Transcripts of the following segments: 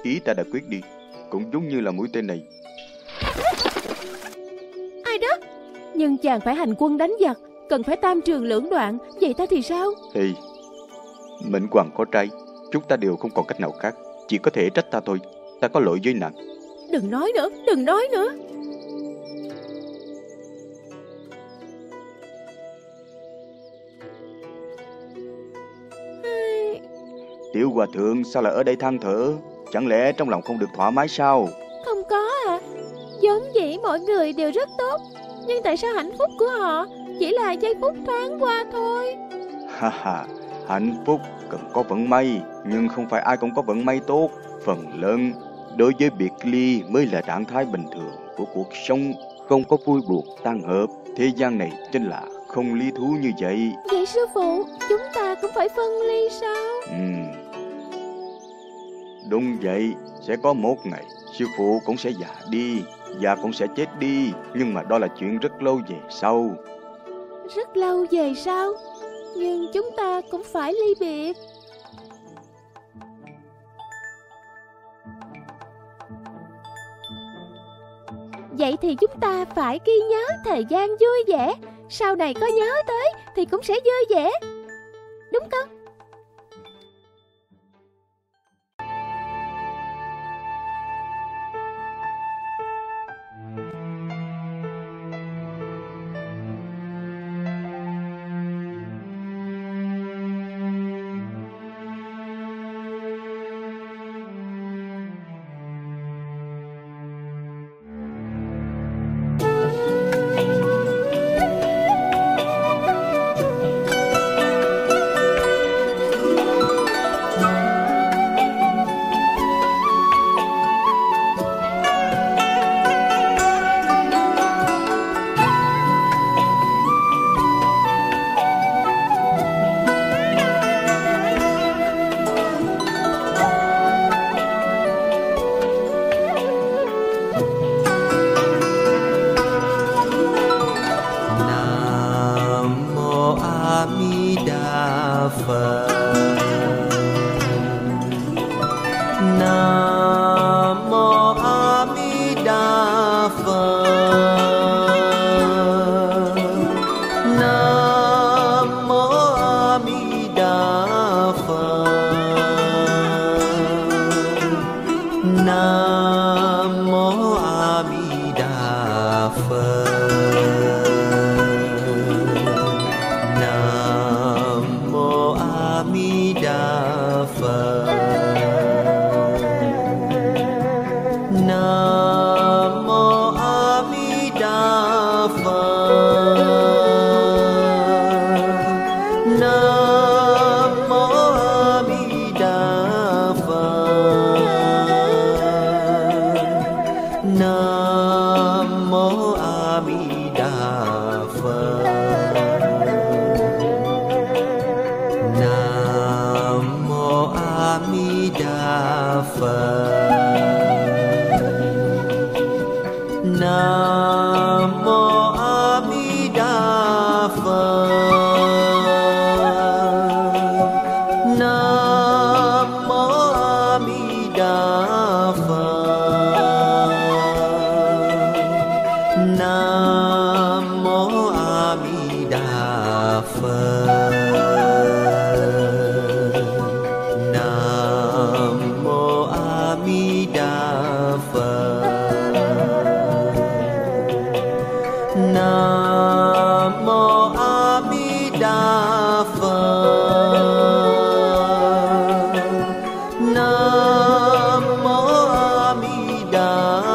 ý ta đã quyết đi. Cũng giống như là mũi tên này. Ai đó? Nhưng chàng phải hành quân đánh giặc, cần phải tam trường lưỡng đoạn. Vậy ta thì sao? Thì mệnh hoàng có trai, chúng ta đều không còn cách nào khác, chỉ có thể trách ta thôi. Ta có lỗi với nàng. Đừng nói nữa, đừng nói nữa. Tiểu hòa thượng sao lại ở đây than thở? Chẳng lẽ trong lòng không được thoải mái sao? Không có à. Vốn dĩ mọi người đều rất tốt, nhưng tại sao hạnh phúc của họ chỉ là giây phút thoáng qua thôi? Ha ha, hạnh phúc cần có vận may, nhưng không phải ai cũng có vận may tốt. Phần lớn đối với biệt ly mới là trạng thái bình thường của cuộc sống, không có vui buồn tan hợp. Thế gian này chính là không lý thú như vậy. Vậy sư phụ, chúng ta cũng phải phân ly sao? Đúng vậy, sẽ có một ngày sư phụ cũng sẽ già đi, và cũng sẽ chết đi, nhưng mà đó là chuyện rất lâu về sau. Rất lâu về sau, nhưng chúng ta cũng phải ly biệt. Vậy thì chúng ta phải ghi nhớ thời gian vui vẻ, sau này có nhớ tới thì cũng sẽ vui vẻ, đúng không?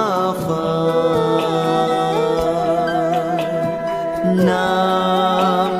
Nam